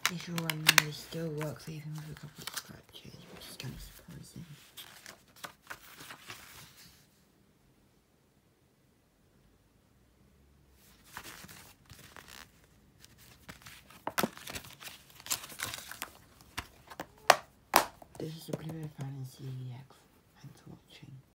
This one still works even with a couple of scratches, which is kind of surprising. This is a Blue Fantasy EX. Thanks for watching.